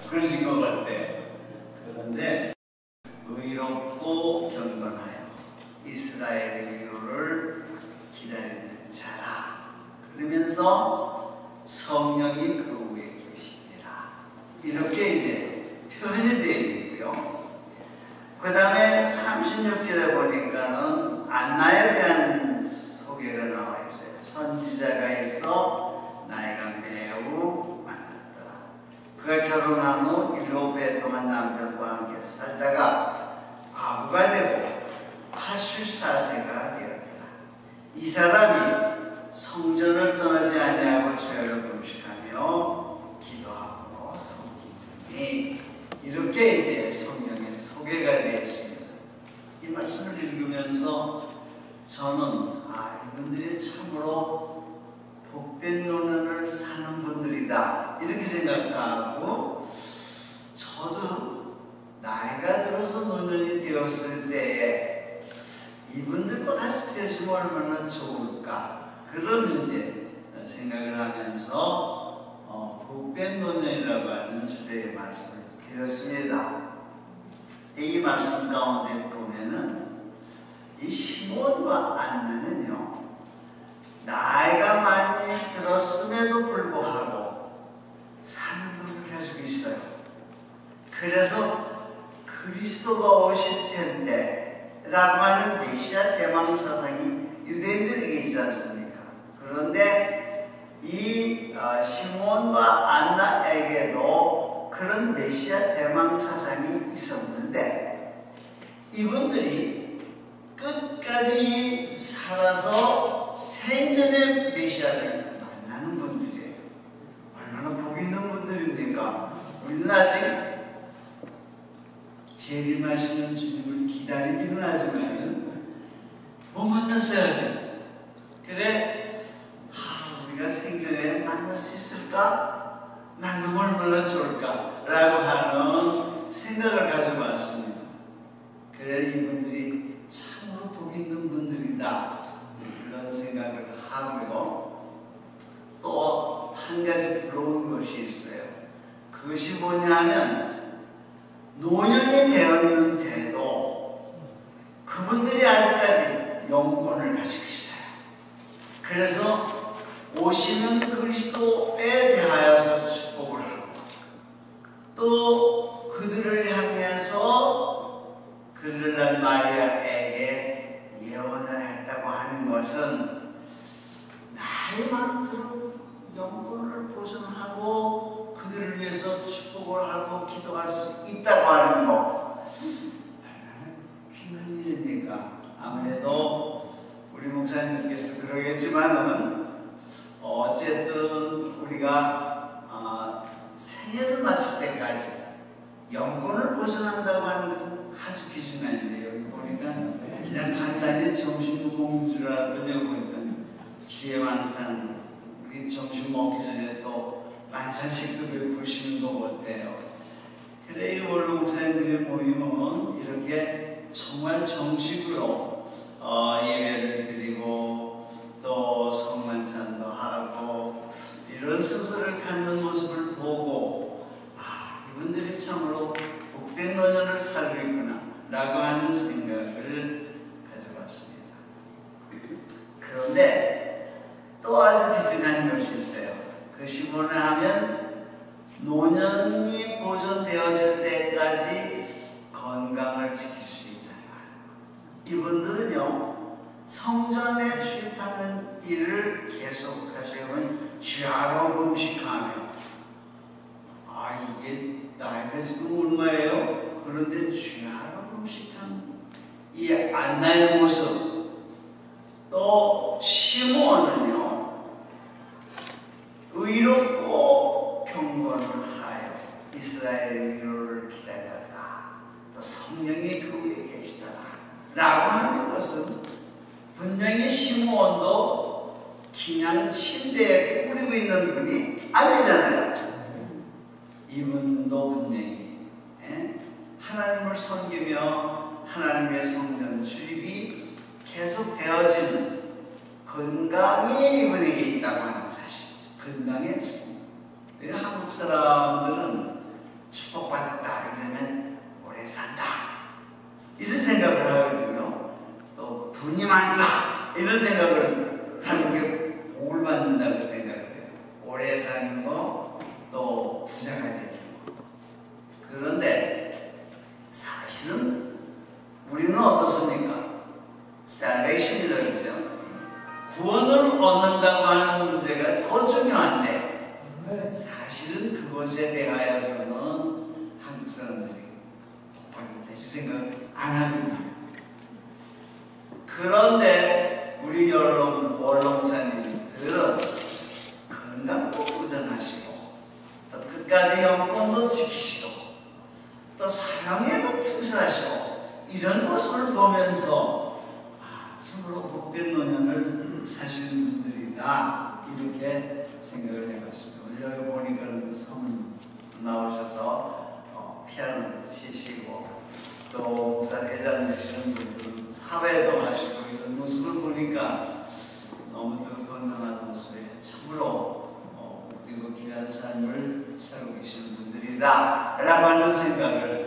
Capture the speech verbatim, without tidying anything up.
그러신 것 같아. 그런데 의롭고 경건하여 이스라엘의 위로를 기다리는 자라. 그러면서 성령이 그 위에 계시니라. 이렇게 이제 표현이 되어 있고요. 그 다음에 삼십육 절에 보니까는 안나에 대한 소개가 나와 있어요. 선지자가 있어 나이가 매우 많았더라. 그가 결혼한 후 일곱 해 동안 남편과 함께 살다가 과부가 되고 팔십사 세가 되었더라. 이 사람이 성전을 떠나지 아니하고 죄를 금식하며 기도하고 섬기더니, 이렇게 이제 성경에 소개가 되어 있습니다. 이 말씀을 읽으면서 저는 아, 이분들이 참으로 복된 노년을 사는 분들이다, 이렇게 생각하고, 저도 나이가 들어서 노년이 되었을 때에 이분들과 같이 되시면 얼마나 좋을까, 그런 이제 생각을 하면서 어, 복된 노년이라고 하는 주제의 말씀을 드렸습니다. 이 말씀 가운데 보면은 이 시몬과 안나는요, 나이가 많이 들었음에도 불구하고 삶을 가지고 있어요. 그래서 그리스도가 오실 텐데 라고 하는 메시아 대망 사상이 유대인들에게 있지 않습니까? 그런데 이 어, 시몬과 안나에게도 그런 메시아 대망 사상이 있었는데, 이분들이 끝까지 살아서 생전에 메시아를 만나는 분들이에요. 얼마나 복 있는 분들입니까? 우리는 아직 재림하시는 주님을 기다리기는 하지만 못 만났어야지. 그래, 아, 우리가 생전에 만날 수 있을까? 만나면 얼마나 좋을까? 라고 하는 생각을 가지고 왔습니다. 그래, 이분들이 참으로 복 있는 분들이다, 그런 생각을 하고요. 또 한 가지 부러운 것이 있어요. 그것이 뭐냐면, 노년이 되었는데도 그분들이 아직까지 영혼을 가지고 있어요. 그래서 오시는 그리스도에 대하여서 축복을 하고, 또 그들을 향해서 그를 낳은 마리아에게 예언을 했다고 하는 것은 나이 많도록 영혼을 보존하고 그들을 위해서 축복을 하고 기도할 수 있다고 하는 거, 얼마나 귀한 일입니까? 아무래도 우리 목사님께서 그러겠지만은 어쨌든 우리가 어, 생애를 마칠 때까지 영혼을 보존한다고 하는 것은 아주 기준이 아닌데, 여기 보니까 그냥 간단히 점심 먹는 줄 알았더니 보니까 주에 만찬, 우리 점심 먹기 전에 또 만찬식도 베푸시는 것 같아요. 그래, 이 원로 목사님들의 모임은 이렇게 정말 정식으로 어, 예배를 드리고 또 성만찬도 하고 이런 순서를 갖는 모습을 보고, 아, 이분들이 참으로 복된 노년을 살고 있구나 라고 하는 생각을 가져봤습니다. 그런데 또 아주 기증한 것이 있어요. 그것이 뭐냐 하면, 노년이 보존되어질 때까지 건강을 지킬 수 있다는 거예요. 이분들은요, 성전에 주입하는 일을 계속하시면 주야로 금식하며, 아, 이게 나이가 지금 얼마예요? 그런데 주야로 금식한 이 안나의 모습, 또 시몬은요, 의롭고 경건하여 이스라엘의 위로를 기다렸다, 또 성령이 그 위에 계시더라 라고 하는 것은, 분명히 시몬도 그냥 침대에 꾸리고 있는 분이 아니잖아요. 이분도 분명히 에? 하나님을 섬기며 하나님의 성전 주입이 계속 되어지는 건강이 이분에게 있다고 하는 사실, 건강의 축복. 한국 사람들은 사람들이 복받는다 이 생각 안 하거든요. 그런데 우리 여러분 원롱자님들은 건강도 보존하시고 또 끝까지 영권도 지키시고 또 사랑에도 충실하시고 이런 모습을 보면서 아, 참으로 복된 노년을 사시는 분들이다 이렇게 생각을 해봤습니다. 오늘 여기 보니까 또 성은 나오셔서 어, 피아노도 치시고 또 목사 대장 되시는 분들은 사회도 하시고 이런 모습을 보니까 너무 더 건강한 모습에 참으로 어, 복되고 귀한 삶을 살고 계시는 분들이다 라고 하는 생각을